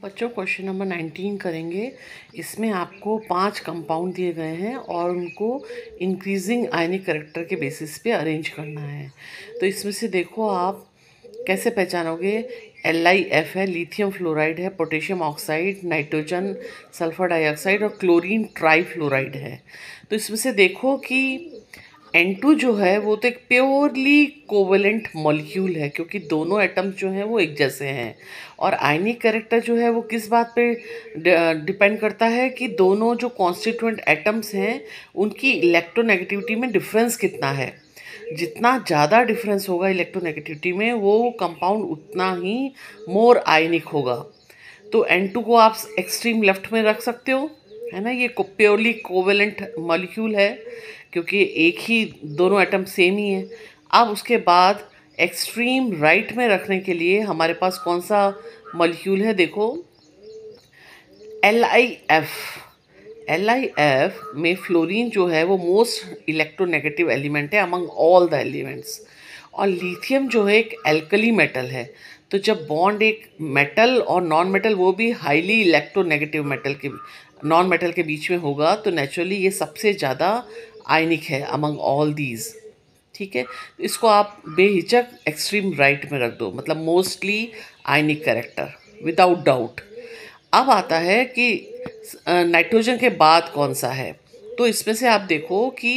बच्चों question number 19 करेंगे। इसमें आपको 5 कंपाउंड दिए गए हैं और उनको इंक्रीजिंग आयनिक करेक्टर के बेसिस पे अरेंज करना है। तो इसमें से देखो आप कैसे पहचानोगे। LiF है, लिथियम फ्लोराइड है, potassium oxide, nitrogen sulphur dioxide और क्लोरीन ट्राईफ्लोराइड है। तो इसमें से देखो कि N2 जो है वो तो एक प्योरली कोवेलेंट मॉलिक्यूल है, क्योंकि दोनों एटम्स जो हैं वो एक जैसे हैं। और आयनिक कैरेक्टर जो है वो किस बात पे डिपेंड करता है कि दोनों जो कॉन्स्टिट्यूएंट एटम्स हैं उनकी इलेक्ट्रोनेगेटिविटी में डिफरेंस कितना है। जितना ज़्यादा डिफरेंस होगा इलेक्ट्रोनेगेटिविटी में, वो कंपाउंड उतना ही मोर आयनिक होगा। तो N2 को आप एक्सट्रीम लेफ्ट में रख सकते हो, है ना। ये प्योरली कोवेलेंट मॉलिक्यूल है, क्योंकि एक ही दोनों एटम सेम ही है। अब उसके बाद एक्सट्रीम राइट में रखने के लिए हमारे पास कौन सा मॉलिक्यूल है, देखो LiF। LiF में फ्लोरीन जो है वो मोस्ट इलेक्ट्रोनेगेटिव एलिमेंट है अमंग ऑल द एलिमेंट्स। और लिथियम जो है एक एल्कली मेटल है। तो जब बॉन्ड एक मेटल और नॉन मेटल, वो भी हाईली इलेक्ट्रोनेगेटिव मेटल के नॉन मेटल के बीच में होगा, तो नेचुरली ये सबसे ज़्यादा आयनिक है अमंग ऑल दीज। ठीक है, तो इसको आप बेहिचक एक्सट्रीम राइट में रख दो, मतलब mostly ionic character without doubt. अब आता है कि नाइट्रोजन के बाद कौन सा है। तो इसमें से आप देखो कि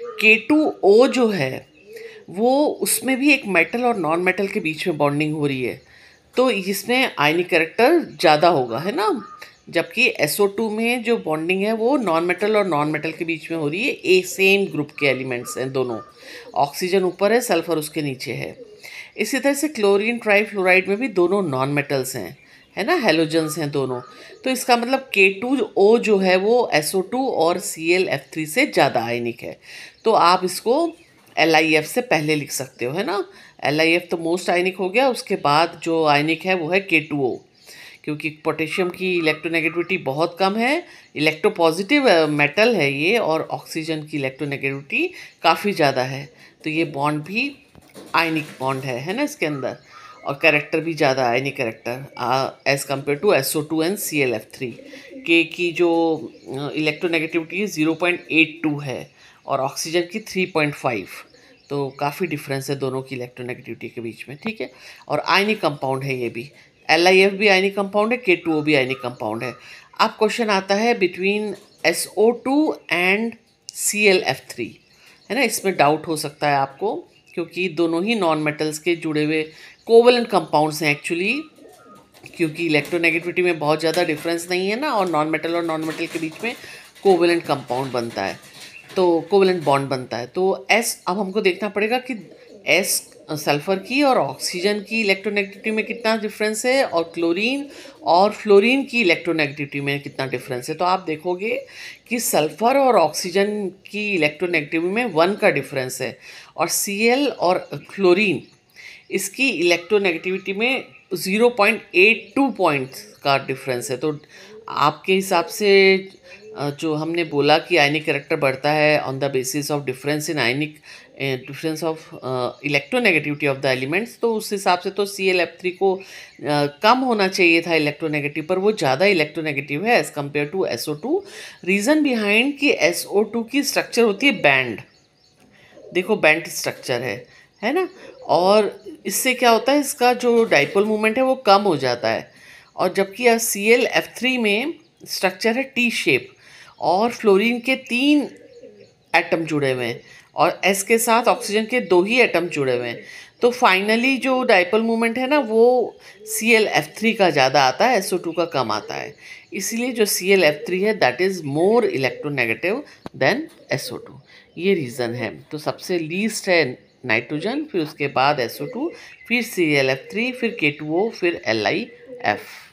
K2O जो है वो, उसमें भी एक मेटल और नॉन मेटल के बीच में बॉन्डिंग हो रही है, तो इसमें आयनिक कैरेक्टर ज़्यादा होगा, है ना। जबकि SO2 में जो बॉन्डिंग है वो नॉन मेटल और नॉन मेटल के बीच में हो रही है, एक सेम ग्रुप के एलिमेंट्स हैं दोनों। ऑक्सीजन ऊपर है, सल्फर उसके नीचे है। इसी तरह से क्लोरीन ट्राईफ्लोराइड में भी दोनों नॉन मेटल्स हैं, है ना, हेलोजन्स हैं दोनों। तो इसका मतलब K2O जो है वो SO2 और ClF3 से ज़्यादा आयनिक है। तो आप इसको LiF से पहले लिख सकते हो, है ना। LiF तो मोस्ट आयनिक हो गया, उसके बाद जो आयनिक है वो है K2O, क्योंकि पोटेशियम की इलेक्ट्रोनेगेटिविटी बहुत कम है, इलेक्ट्रोपॉजिटिव मेटल है ये, और ऑक्सीजन की इलेक्ट्रोनेगेटिविटी काफ़ी ज़्यादा है। तो ये बॉन्ड भी आयनिक बॉन्ड है ना इसके अंदर। और कैरेक्टर भी ज़्यादा ionic character as compare to SO2 and ClF3। के की जो इलेक्ट्रोनेगेटिविटी 0.82 है और ऑक्सीजन की 3.5। तो काफ़ी डिफरेंस है दोनों की इलेक्ट्रोनेगेटिविटी के बीच में, ठीक है। और आयनिक कंपाउंड है ये भी, LiF भी आयनिक कंपाउंड है, K2O भी आयनिक कंपाउंड है। अब क्वेश्चन आता है बिटवीन SO2 एंड ClF3, है ना। इसमें डाउट हो सकता है आपको, क्योंकि दोनों ही नॉन मेटल्स के जुड़े हुए कोवेलेंट कंपाउंड्स हैं एक्चुअली, क्योंकि इलेक्ट्रोनेगेटिविटी में बहुत ज़्यादा डिफरेंस नहीं है ना, और नॉन मेटल के बीच में कोवेलेंट कंपाउंड बनता है, तो कोवेलेंट बॉन्ड बनता है। तो S, अब हमको देखना पड़ेगा कि S सल्फ़र की और ऑक्सीजन की इलेक्ट्रोनेगेटिविटी में कितना डिफरेंस है, और क्लोरीन और फ्लोरीन की इलेक्ट्रोनेगेटिविटी में कितना डिफरेंस है। तो आप देखोगे कि सल्फ़र और ऑक्सीजन की इलेक्ट्रोनेगेटिविटी में 1 का डिफरेंस है, और Cl और क्लोरीन इसकी इलेक्ट्रोनेगेटिविटी में 0.82 पॉइंट्स का डिफरेंस है। तो आपके हिसाब से जो हमने बोला कि आयनिक कैरेक्टर बढ़ता है on the basis of difference in ionic difference of electronegativity of the elements, तो उस हिसाब से तो ClF3 को कम होना चाहिए था इलेक्ट्रोनेगेटिव, पर वो ज़्यादा इलेक्ट्रोनेगेटिव है as compare to SO2। Reason behind कि SO2 की स्ट्रक्चर होती है बैंड, देखो बैंड स्ट्रक्चर है ना। और इससे क्या होता है, इसका जो डाइपोल मोमेंट है वो कम हो जाता है। और जबकि ClF3 में स्ट्रक्चर है टी शेप, और फ्लोरीन के 3 एटम जुड़े हुए हैं, और S के साथ ऑक्सीजन के 2 ही एटम जुड़े हुए हैं। तो फाइनली जो डाइपोल मोमेंट है ना वो ClF3 का ज़्यादा आता है, SO2 का कम आता है। इसीलिए जो ClF3 है that is more electronegative than SO2, ये रीज़न है। तो सबसे लीस्ट है नाइट्रोजन, फिर उसके बाद SO2, फिर ClF3, फिर K2O, फिर LiF।